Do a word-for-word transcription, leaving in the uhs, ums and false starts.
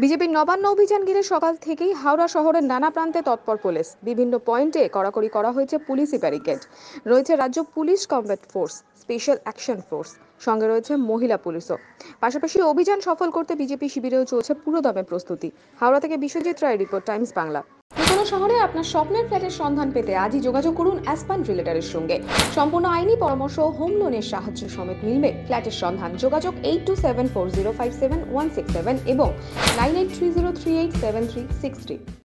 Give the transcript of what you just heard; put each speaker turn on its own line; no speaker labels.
বিজেপির নবান্ন অভিযান ঘিরে সকাল থেকেই হাওড়া শহরের নানা প্রান্তে তৎপর পুলিশ। বিভিন্ন পয়েন্টে কড়াকড়ি করা হয়েছে পুলিশি ব্যারিকেড। রয়েছে রাজ্য police combat force, special action force, সঙ্গে রয়েছে মহিলা পুলিশও। পাশাপাশি অভিযান সফল করতে বিজেপি শিবিরেও চলছে পুরোদমে প্রস্তুতি। হাওড়া থেকে বিশ্বজিৎ রায় রিপোর্ট, টাইমস বাংলা। কোনো শহরে আপনার স্বপ্নের ফ্ল্যাটের সন্ধান পেতে আজই যোগাযোগ করুন অ্যাসপান রিলেটরের সঙ্গে। সম্পূর্ণ আইনি পরামর্শ, হোম লোনের সাহায্য সমেত মিলবে ফ্ল্যাটের সন্ধান। যোগাযোগ eight two seven four zero five seven one six seven এবং nine eight three zero three eight seven three six three.